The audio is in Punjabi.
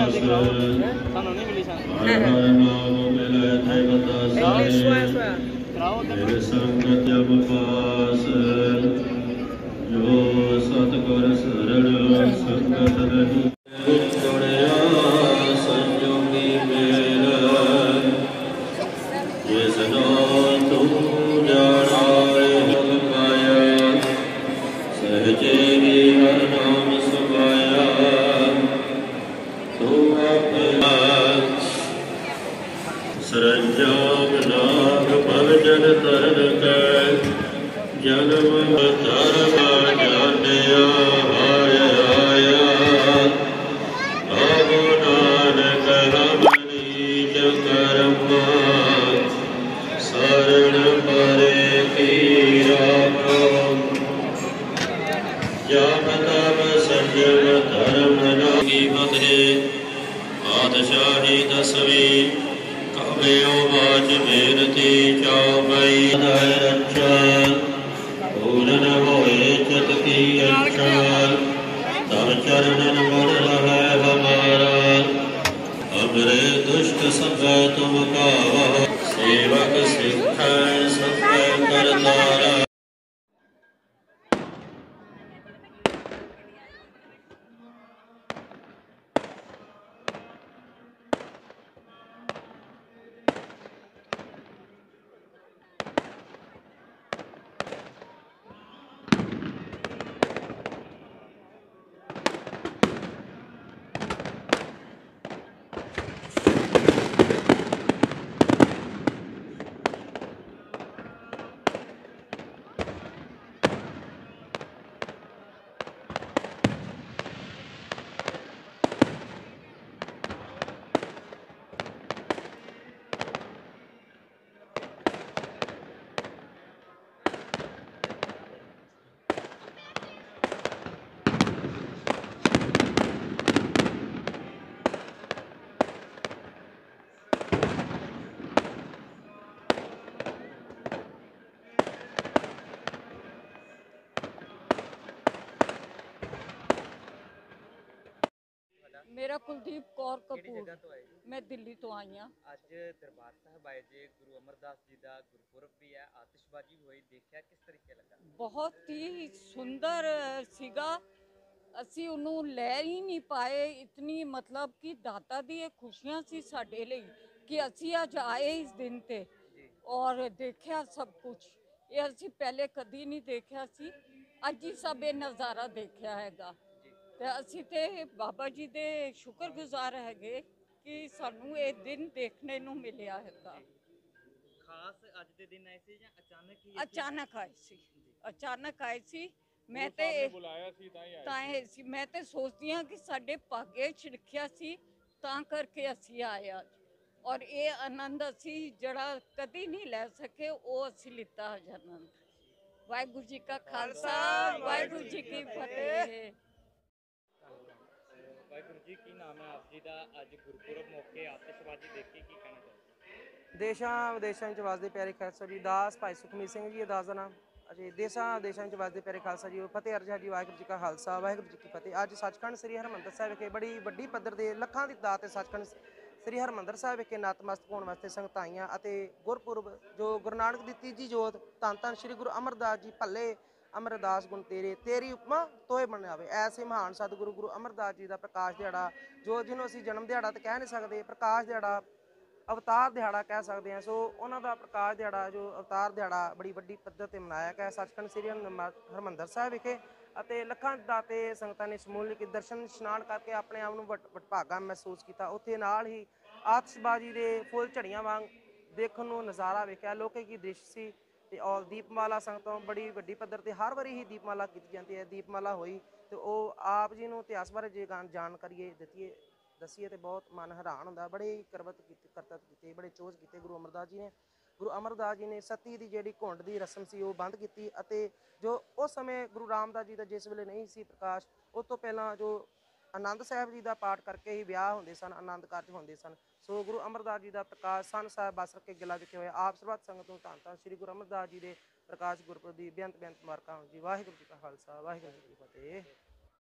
ਸਾਨੂੰ ਨਹੀਂ ਮਿਲੀ मेरे संगत जब पास जो सतगुर सरल संगत नहीं संयोगी मेल जिसनो तू जाना पाया सहजे ही हर नाम सुभाया तू अपना सरंजाम नाग भगजन तरन कै जन्म धर्म जानिया आया आया अब नानक हमनीच कर्मा शरण परे की राम जप तप संयम धर्म नागी फतेह पातशाही दसवीं कबयो बाज बेनती चौबई रक्षा पूरन होए चत की अच्छा तब चरणन बड़ रहे हमारा हमरे दुष्ट संग तुम पावा सेवक सिख सब करतारा। मेरा कुलदीप कौर कपूर, मैं दिल्ली तो आई हाँ। ਅੱਜ ਦਰਬਾਰ ਸਾਹਿਬ ਆਏ ਜੇ ਗੁਰੂ ਅਮਰਦਾਸ ਜੀ ਦਾ ਗੁਰਪੁਰਬ ਵੀ ਹੈ, ਆਤਿਸ਼ਬਾਜ਼ੀ ਹੋਈ, ਦੇਖਿਆ ਕਿਸ ਤਰੀਕੇ ਲੱਗਾ? ਬਹੁਤ ਹੀ ਸੁੰਦਰ ਸੀਗਾ, ਅਸੀਂ ਉਹਨੂੰ ਲੈ ਹੀ ਨਹੀਂ ਪਾਏ। ਇਤਨੀ मतलब कि दाता दी ये खुशियां सी साडे ਲਈ कि ਅਸੀਂ ਅੱਜ ਆਏ ਇਸ ਦਿਨ ਤੇ ਔਰ ਦੇਖਿਆ ਸਭ ਕੁਝ। ਇਹ ਅਸੀਂ ਪਹਿਲੇ ਕਦੀ ਨਹੀਂ ਦੇਖਿਆ ਸੀ, ਅੱਜ ਹੀ ਸਭ ਇਹ ਨਜ਼ਾਰਾ ਦੇਖਿਆ ਹੈਗਾ। ਤੇ ਅਸੀਂ ਤੇ ਬਾਬਾ ਜੀ ਦੇ ਸ਼ੁਕਰਗੁਜ਼ਾਰ ਹੈਗੇ ਕਿ ਸਾਨੂੰ ਇਹ ਦਿਨ ਦੇਖਣੇ ਨੂੰ ਮਿਲਿਆ ਹੈਗਾ। ਖਾਸ ਅੱਜ ਦੇ ਦਿਨ ਆਏ ਸੀ ਜਾਂ ਅਚਾਨਕ ਹੀ? ਅਚਾਨਕ ਆਏ ਸੀ, ਅਚਾਨਕ ਆਏ ਸੀ। ਮੈਂ ਤੇ ਬੁਲਾਇਆ ਸੀ ਤਾਂ ਹੀ ਸੀ। ਮੈਂ ਤੇ ਸੋਚਦੀ ਹਾਂ ਕਿ ਸਾਡੇ ਭਾਗੇ ਛਿੜਕਿਆ ਸੀ ਤਾਂ ਕਰਕੇ ਅਸੀਂ ਆਏ ਅੱਜ, ਔਰ ਇਹ ਆਨੰਦ ਅਸੀਂ ਜਿਹੜਾ ਕਦੀ ਨਹੀਂ ਲੈ ਸਕੇ ਉਹ ਅਸੀਂ ਲਿੱਤਾ ਅੱਜ ਆਨੰਦ। ਵਾਹਿਗੁਰੂ ਜੀ ਕਾ ਖਾਲਸਾ, ਵਾਹਿਗੁਰੂ ਜੀ ਕੀ ਫਤਿਹ। ਵਾਹਿਗੁਰੂ ਜੀ, ਕੀ ਨਾਮ ਹੈ ਆਪ ਜੀ ਦਾ? ਅੱਜ ਗੁਰਪੁਰਬ ਮੌਕੇ ਆਤਿਸ਼ਬਾਜ਼ੀ ਦੇਖੀ, ਕੀ ਕਹਿਣਾ ਚਾਹੁੰਦੇ? ਦੇਸ਼ਾਂ ਵਿਦੇਸ਼ਾਂ ਵਿੱਚ ਵਸਦੇ ਪਿਆਰੇ ਖਾਲਸਾ ਜੀ, ਦਾਸ ਭਾਈ ਸੁਖਮੀਤ ਸਿੰਘ ਜੀ ਦਾਸ ਦਾ ਨਾਮ। ਅਜੇ ਦੇਸ਼ਾਂ ਵਿਦੇਸ਼ਾਂ ਵਿੱਚ ਵਸਦੇ ਪਿਆਰੇ ਖਾਲਸਾ ਜੀ, ਫਤਿਹ ਅਰਜ਼ਾ ਜੀ। ਵਾਹਿਗੁਰੂ ਜੀ ਕਾ ਖਾਲਸਾ, ਵਾਹਿਗੁਰੂ ਜੀ ਕੀ ਫਤਿਹ। ਅੱਜ ਸੱਚਖੰਡ ਸ੍ਰੀ ਹਰਿਮੰਦਰ ਸਾਹਿਬ ਵਿਖੇ ਬੜੀ ਵੱਡੀ ਪੱਧਰ ਦੇ ਲੱਖਾਂ ਦੀ ਦਾਤ ਤੇ ਸੱਚਖੰਡ ਸ੍ਰੀ ਹਰਿਮੰਦਰ ਸਾਹਿਬ ਵਿਖੇ ਨਤਮਸਤਕ ਹੋਣ ਵਾਸਤੇ ਸੰਗਤਾਂ ਆਈਆਂ ਅਤੇ ਗੁਰਪੁਰਬ ਜੋ ਗੁਰੂ ਨਾਨਕ ਦੀ ਤੀਜੀ ਜੋਤ ਧੰਨ ਧੰਨ ਸ੍ਰੀ ਗੁਰੂ ਅਮਰਦਾਸ ਜੀ ਭੱਲੇ ਅਮਰਦਾਸ ਗੁਣ ਤੇਰੇ ਤੇਰੀ ਉਪਮਾ ਤੋਏ ਬਣਾਵੇ। ਐਸੇ ਮਹਾਨ ਸਤਿਗੁਰੂ ਗੁਰੂ ਅਮਰਦਾਸ ਜੀ ਦਾ ਪ੍ਰਕਾਸ਼ ਦਿਹਾੜਾ, ਜੋ ਜਿਹਨੂੰ ਅਸੀਂ ਜਨਮ ਦਿਹਾੜਾ ਤਾਂ ਕਹਿ ਨਹੀਂ ਸਕਦੇ, ਪ੍ਰਕਾਸ਼ ਦਿਹਾੜਾ, ਅਵਤਾਰ ਦਿਹਾੜਾ ਕਹਿ ਸਕਦੇ ਹਾਂ। ਸੋ ਉਹਨਾਂ ਦਾ ਪ੍ਰਕਾਸ਼ ਦਿਹਾੜਾ ਜੋ ਅਵਤਾਰ ਦਿਹਾੜਾ ਬੜੀ ਵੱਡੀ ਪੱਧਰ 'ਤੇ ਮਨਾਇਆ ਗਿਆ ਸੱਚਖੰਡ ਸ੍ਰੀ ਹਰਿਮੰਦਰ ਸਾਹਿਬ ਵਿਖੇ। ਅਤੇ ਲੱਖਾਂ ਦਾਤੇ ਸੰਗਤਾਂ ਨੇ ਸਮੂਲਿਕ ਦਰਸ਼ਨ ਇਸ਼ਨਾਨ ਕਰਕੇ ਆਪਣੇ ਆਪ ਨੂੰ ਵਡਭਾਗਾ ਮਹਿਸੂਸ ਕੀਤਾ। ਉੱਥੇ ਨਾਲ ਹੀ ਆਤਿਸ਼ਬਾਜ਼ੀ ਦੇ ਫੁੱਲ ਝੜੀਆਂ ਵਾਂਗ ਦੇਖਣ ਨੂੰ ਨਜ਼ਾਰਾ ਵੇਖਿਆ। ਲੋਕੇ ਕੀ ਦ੍ਰਿਸ਼ ਸੀ। ਤੇ ਔਰ ਦੀਪਮਾਲਾ ਸੰਗਤੋਂ ਬੜੀ ਵੱਡੀ ਪੱਧਰ 'ਤੇ ਹਰ ਵਾਰੀ ਹੀ ਦੀਪਮਾਲਾ ਕੀਤੀ ਜਾਂਦੀ ਹੈ। ਦੀਪਮਾਲਾ ਹੋਈ ਅਤੇ ਉਹ ਆਪ ਜੀ ਨੂੰ ਇਤਿਹਾਸ ਬਾਰੇ ਜੇ ਜਾਣਕਾਰੀ ਦੱਸੀਏ ਤਾਂ ਬਹੁਤ ਮਨ ਹੈਰਾਨ ਹੁੰਦਾ। ਬੜੇ ਹੀ ਕਰਤੱਵ ਕੀਤੇ, ਬੜੇ ਚੋਜ ਕੀਤੇ ਗੁਰੂ ਅਮਰਦਾਸ ਜੀ ਨੇ। ਗੁਰੂ ਅਮਰਦਾਸ ਜੀ ਨੇ ਸਤੀ ਦੀ ਜਿਹੜੀ ਘੁੰਡ ਦੀ ਰਸਮ ਸੀ ਉਹ ਬੰਦ ਕੀਤੀ ਅਤੇ ਜੋ ਉਸ ਸਮੇਂ ਗੁਰੂ ਰਾਮਦਾਸ ਜੀ ਦਾ ਜਿਸ ਵੇਲੇ ਨਹੀਂ ਸੀ ਪ੍ਰਕਾਸ਼, ਉਸ ਤੋਂ ਪਹਿਲਾਂ ਜੋ ਆਨੰਦ ਸਾਹਿਬ ਜੀ ਦਾ ਪਾਠ ਕਰਕੇ ਹੀ ਵਿਆਹ ਹੁੰਦੇ ਸਨ, ਆਨੰਦ ਕਾਰਜ ਹੁੰਦੇ ਸਨ। ਸੋ ਗੁਰੂ ਅਮਰਦਾਸ ਜੀ ਦਾ ਪ੍ਰਕਾਸ਼ ਸੰਨ ਸਾਹਿਬ ਬਸਰ ਕੇ ਗਿਲਾ ਵਿਖੇ ਹੋਇਆ। ਆਪ ਸਰਬੱਤ ਸੰਗਤ ਨੂੰ ਧੰਨ ਧੰਨ ਸ੍ਰੀ ਗੁਰੂ ਅਮਰਦਾਸ ਜੀ ਦੇ ਪ੍ਰਕਾਸ਼ ਗੁਰਪੁਰਬ ਦੀ ਬੇਅੰਤ ਮੁਬਾਰਕਾਂ ਹੋਣ ਜੀ। ਵਾਹਿਗੁਰੂ ਜੀ ਕਾ ਖਾਲਸਾ, ਵਾਹਿਗੁਰੂ ਜੀ ਕੀ ਫਤਿਹ।